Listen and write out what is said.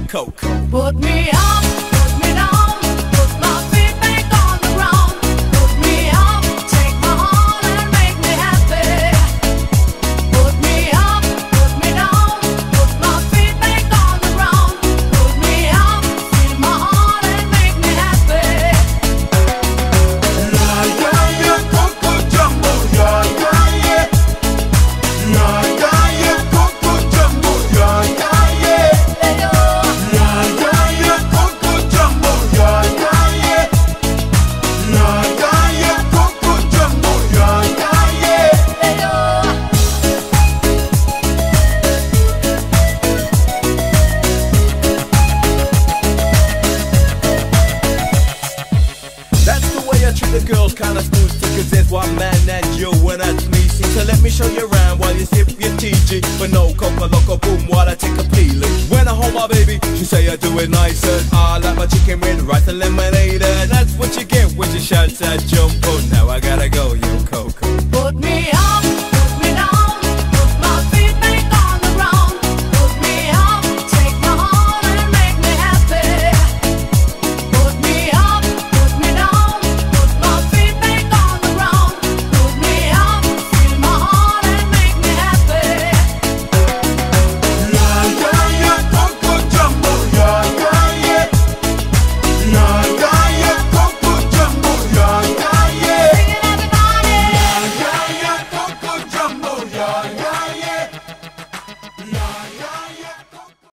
Coke. Put me up, put me down, put my feet back on the ground. Put me up, take my heart and make me happy. Put me up, put me down, put my feet back on the ground. Put me up, feel my heart and make me happy. La ya ya Coco Jumbo, ya ya ya. La ya ya Coco Jumbo, ya ya ya. La ya ya Coco Jumbo, ya ya ya. La ya ya Coco Jumbo, ya ya ya. That's the way I treat the girls, kinda smooth, cause there's one man and you, and that's me. See, so let me show you around while you sip your TG. But no coca loco boom while I take a peeling. When I hold my baby, she say I do it nicer. I like my chicken with rice and lemonade, and that's what you get when you shout that jump on.